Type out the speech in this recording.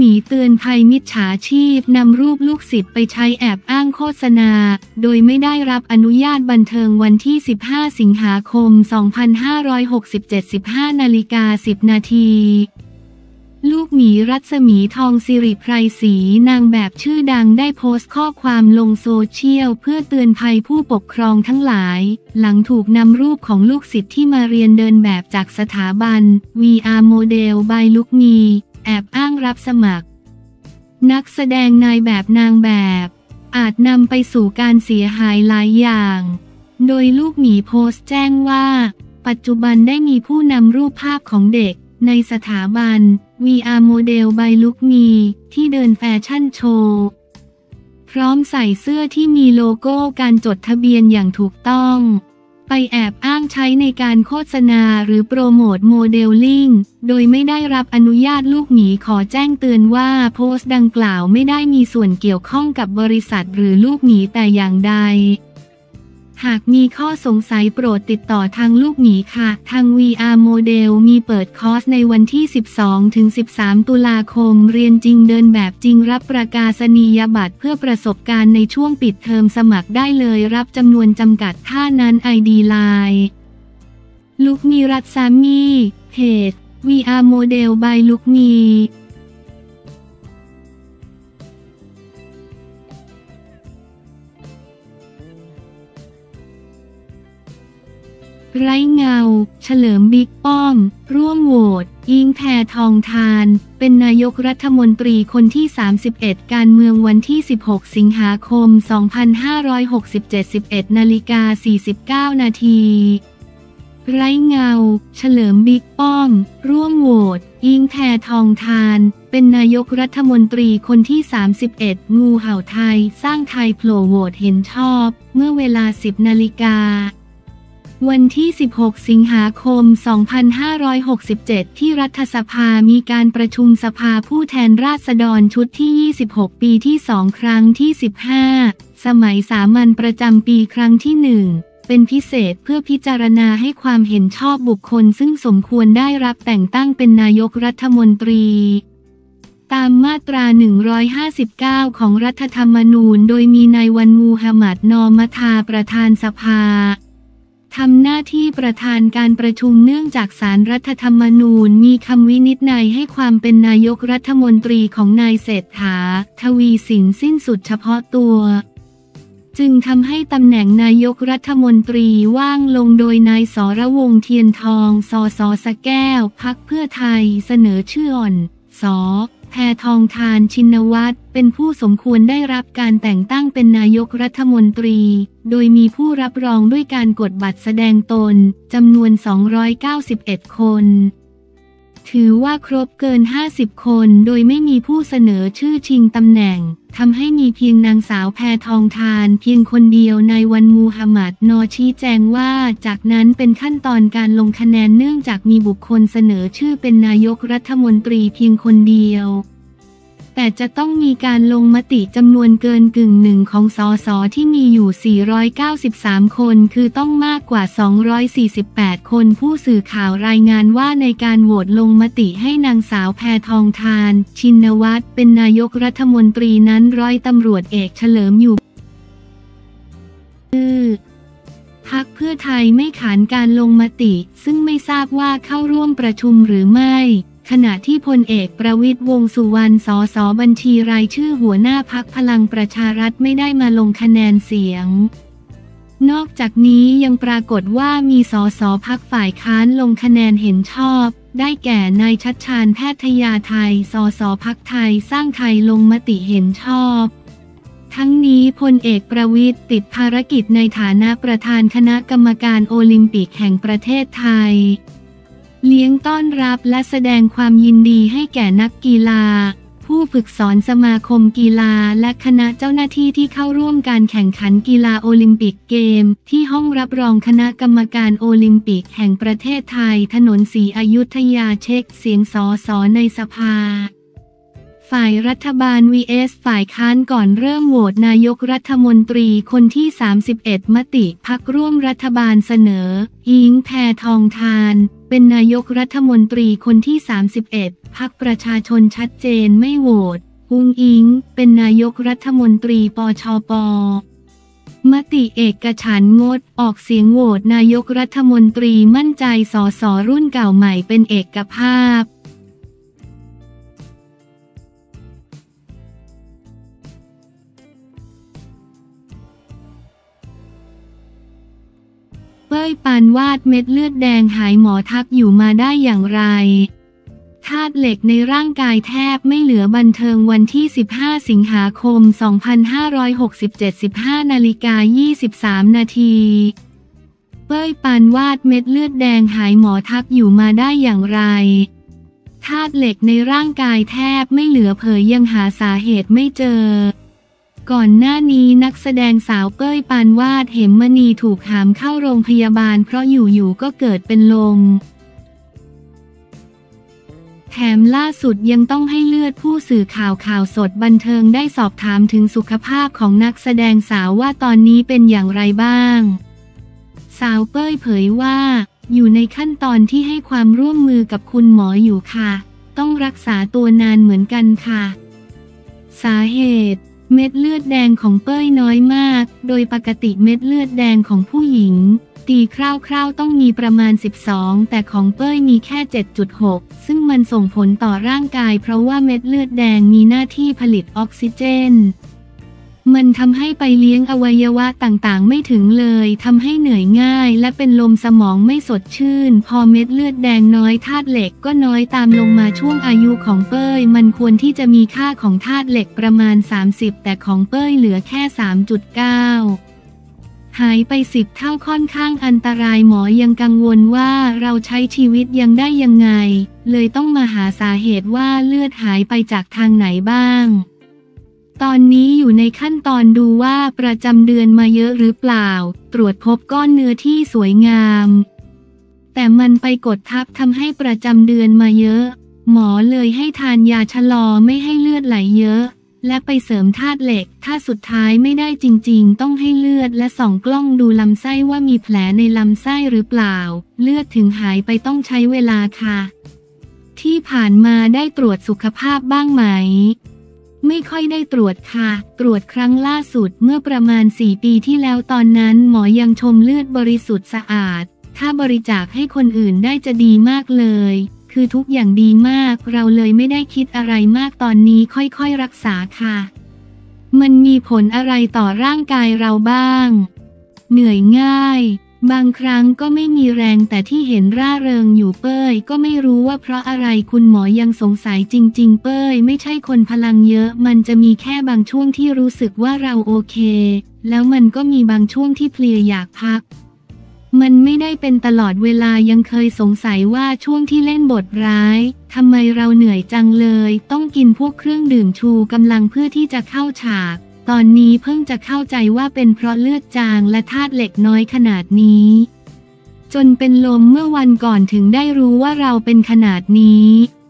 หมีเตือนภัยมิจฉาชีพนำรูปลูกศิษย์ไปใช้แอบอ้างโฆษณาโดยไม่ได้รับอนุญาตบันเทิงวันที่ 15 สิงหาคม 2567 15:10 นาทีลูกหมีรัศมีทองสิริไพรศรีนางแบบชื่อดังได้โพสต์ข้อความลงโซเชียลเพื่อเตือนภัยผู้ปกครองทั้งหลายหลังถูกนำรูปของลูกศิษย์ที่มาเรียนเดินแบบจากสถาบัน VR Model by Look Me แอบอ้างรับสมัครนักแสดงนายแบบนางแบบอาจนำไปสู่การเสียหายหลายอย่างโดยลูกหมีโพสต์แจ้งว่าปัจจุบันได้มีผู้นำรูปภาพของเด็กในสถาบัน VR Model by Look Me ที่เดินแฟชั่นโชว์พร้อมใส่เสื้อที่มีโลโก้การจดทะเบียนอย่างถูกต้องไปแอบอ้างใช้ในการโฆษณาหรือโปรโมทโมเดลลิ่งโดยไม่ได้รับอนุญาตลูกหมีขอแจ้งเตือนว่าโพสต์ดังกล่าวไม่ได้มีส่วนเกี่ยวข้องกับบริษัทหรือลูกหมีแต่อย่างใดหากมีข้อสงสัยโปรดติดต่อทางลูกหมีค่ะทาง VR Model มีเปิดคอร์สในวันที่ 12-13 ตุลาคมเรียนจริงเดินแบบจริงรับประกาศนียบัตรเพื่อประสบการณ์ในช่วงปิดเทอมสมัครได้เลยรับจำนวนจำกัดท่านั้น ID Line ลูกมีรัตซามีเพจ VR Model by Look Meไร้เงาเฉลิมบิ๊กป้อมร่วมโหวตอิงแพทองธารเป็นนายกรัฐมนตรีคนที่ 31 การเมืองวันที่ 16 สิงหาคม 2567 11:49 นาทีไร้เงาเฉลิมบิ๊กป้อมร่วมโหวตอิงแพทองธารเป็นนายกรัฐมนตรีคนที่ 31 งูเห่าไทยสร้างไทยโผล่โหวตเห็นชอบเมื่อเวลา 10 นาฬิกาวันที่ 16 สิงหาคม 2567 ที่รัฐสภามีการประชุมสภาผู้แทนราษฎรชุดที่ 26 ปีที่ 2 ครั้งที่ 15 สมัยสามัญประจำปีครั้งที่ 1 เป็นพิเศษเพื่อพิจารณาให้ความเห็นชอบบุคคลซึ่งสมควรได้รับแต่งตั้งเป็นนายกรัฐมนตรีตามมาตรา 159 ของรัฐธรรมนูญโดยมีนายวันมูฮัมหมัด นอมะทาประธานสภาทำหน้าที่ประธานการประชุมเนื่องจากศาลรัฐธรรมนูญมีคำวินิจฉัยให้ความเป็นนายกรัฐมนตรีของนายเศรษฐา ทวีสินสิ้นสุดเฉพาะตัวจึงทำให้ตำแหน่งนายกรัฐมนตรีว่างลงโดยนายสรวงศ์เทียนทอง สส.สระแก้ว พรรคเพื่อไทยเสนอชื่ออ่อน ส.แพทองธาร ชินวัตรเป็นผู้สมควรได้รับการแต่งตั้งเป็นนายกรัฐมนตรีโดยมีผู้รับรองด้วยการกดบัตรแสดงตนจำนวน 291 คนถือว่าครบเกิน 50 คนโดยไม่มีผู้เสนอชื่อชิงตำแหน่งทำให้มีเพียงนางสาวแพทองธารเพียงคนเดียวนายวันมูฮัมหมัด นอชี้แจงว่าจากนั้นเป็นขั้นตอนการลงคะแนนเนื่องจากมีบุคคลเสนอชื่อเป็นนายกรัฐมนตรีเพียงคนเดียวแต่จะต้องมีการลงมติจำนวนเกินกึ่งหนึ่งของสสที่มีอยู่ 493 คนคือต้องมากกว่า 248 คนผู้สื่อข่าวรายงานว่าในการโหวตลงมติให้นางสาวแพทองธาร ชินวัตรเป็นนายกรัฐมนตรีนั้นร้อยตำรวจเอกเฉลิมอยู่พรรคเพื่อไทยไม่ขานการลงมติซึ่งไม่ทราบว่าเข้าร่วมประชุมหรือไม่ขณะที่พลเอกประวิตร วงษ์สุวรรณ สส.บัญชีรายชื่อหัวหน้าพรรคพลังประชารัฐไม่ได้มาลงคะแนนเสียงนอกจากนี้ยังปรากฏว่ามีสส.พรรคฝ่ายค้านลงคะแนนเห็นชอบได้แก่นายชัชชาญ แพทยาไทย สส.พรรคไทยสร้างไทยลงมติเห็นชอบทั้งนี้พลเอกประวิตรติดภารกิจในฐานะประธานคณะกรรมการโอลิมปิกแห่งประเทศไทยเลี้ยงต้อนรับและแสดงความยินดีให้แก่นักกีฬาผู้ฝึกสอนสมาคมกีฬาและคณะเจ้าหน้าที่ที่เข้าร่วมการแข่งขันกีฬาโอลิมปิกเกมที่ห้องรับรองคณะกรรมการโอลิมปิกแห่งประเทศไทยถนนศรีอยุธยาเช็คเสียงสส.ในสภาฝ่ายรัฐบาล vs ฝ่ายค้านก่อนเริ่มโหวตนายกรัฐมนตรีคนที่ 31 มติพรรคร่วมรัฐบาลเสนออิงแพทองธารเป็นนายกรัฐมนตรีคนที่ 31 พรรคประชาชนชัดเจนไม่โหวตอุ๊งอิ๊งเป็นนายกรัฐมนตรีปชป.มติเอกฉันท์งดออกเสียงโหวตนายกรัฐมนตรีมั่นใจสสรุ่นเก่าใหม่เป็นเอกภาพเป้ยปานวาดเม็ดเลือดแดงหายหมอทักอยู่มาได้อย่างไรธาตุเหล็กในร่างกายแทบไม่เหลือบันเทิงวันที่ 15 สิงหาคม 2567 15:23 นาทีเป้ยปานวาดเม็ดเลือดแดงหายหมอทักอยู่มาได้อย่างไรธาตุเหล็กในร่างกายแทบไม่เหลือเผยยังหาสาเหตุไม่เจอก่อนหน้านี้นักแสดงสาวเป้ยปานวาดเหมมณีถูกหามเข้าโรงพยาบาลเพราะอยู่ๆก็เกิดเป็นลมแถมล่าสุดยังต้องให้เลือดผู้สื่อข่าวสดบันเทิงได้สอบถามถึงสุขภาพของนักแสดงสาวว่าตอนนี้เป็นอย่างไรบ้างสาวเป้ยเผยว่าอยู่ในขั้นตอนที่ให้ความร่วมมือกับคุณหมออยู่ค่ะต้องรักษาตัวนานเหมือนกันค่ะสาเหตุเม็ดเลือดแดงของเป้ยน้อยมากโดยปกติเม็ดเลือดแดงของผู้หญิงตีคร่าวๆต้องมีประมาณ12แต่ของเป้ยมีแค่ 7.6 ซึ่งมันส่งผลต่อร่างกายเพราะว่าเม็ดเลือดแดงมีหน้าที่ผลิตออกซิเจนมันทำให้ไปเลี้ยงอวัยวะต่างๆไม่ถึงเลยทำให้เหนื่อยง่ายและเป็นลมสมองไม่สดชื่นพอเม็ดเลือดแดงน้อยธาตุเหล็กก็น้อยตามลงมาช่วงอายุของเป้ยมันควรที่จะมีค่าของธาตุเหล็กประมาณ30แต่ของเป้ยเหลือแค่ 3.9 หายไป10 เท่าค่อนข้างอันตรายหมอยังกังวลว่าเราใช้ชีวิตยังได้ยังไงเลยต้องมาหาสาเหตุว่าเลือดหายไปจากทางไหนบ้างตอนนี้อยู่ในขั้นตอนดูว่าประจำเดือนมาเยอะหรือเปล่าตรวจพบก้อนเนื้อที่สวยงามแต่มันไปกดทับทำให้ประจำเดือนมาเยอะหมอเลยให้ทานยาชะลอไม่ให้เลือดไหลเยอะและไปเสริมธาตุเหล็กถ้าสุดท้ายไม่ได้จริงๆต้องให้เลือดและส่องกล้องดูลำไส้ว่ามีแผลในลำไส้หรือเปล่าเลือดถึงหายไปต้องใช้เวลาค่ะที่ผ่านมาได้ตรวจสุขภาพบ้างไหมไม่ค่อยได้ตรวจค่ะตรวจครั้งล่าสุดเมื่อประมาณ4 ปีที่แล้วตอนนั้นหมอยังชมเลือดบริสุทธิ์สะอาดถ้าบริจาคให้คนอื่นได้จะดีมากเลยคือทุกอย่างดีมากเราเลยไม่ได้คิดอะไรมากตอนนี้ค่อยๆรักษาค่ะมันมีผลอะไรต่อร่างกายเราบ้างเหนื่อยง่ายบางครั้งก็ไม่มีแรงแต่ที่เห็นร่าเริงอยู่เป้ยก็ไม่รู้ว่าเพราะอะไรคุณหมอยังสงสัยจริงๆเป้ยไม่ใช่คนพลังเยอะมันจะมีแค่บางช่วงที่รู้สึกว่าเราโอเคแล้วมันก็มีบางช่วงที่เพลียอยากพักมันไม่ได้เป็นตลอดเวลายังเคยสงสัยว่าช่วงที่เล่นบทร้ายทำไมเราเหนื่อยจังเลยต้องกินพวกเครื่องดื่มชูกำลังเพื่อที่จะเข้าฉากตอนนี้เพิ่งจะเข้าใจว่าเป็นเพราะเลือดจางและธาตุเหล็กน้อยขนาดนี้จนเป็นลมเมื่อวันก่อนถึงได้รู้ว่าเราเป็นขนาดนี้